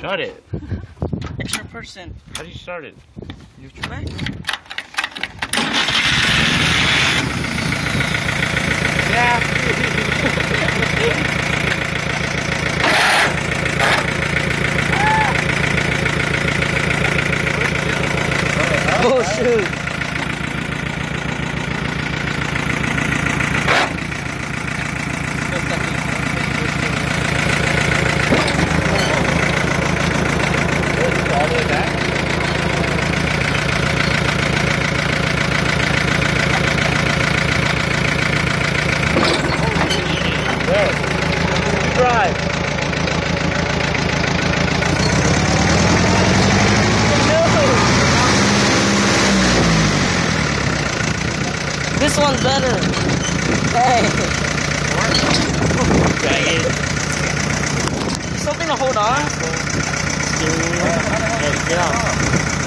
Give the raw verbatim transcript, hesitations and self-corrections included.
start it? Extra person. How do you start it? Neutral back. Yeah. Oh shoot. All the way back? There. Drive. This one's better. Hey. Dang it. Something to hold on. Hey, get on.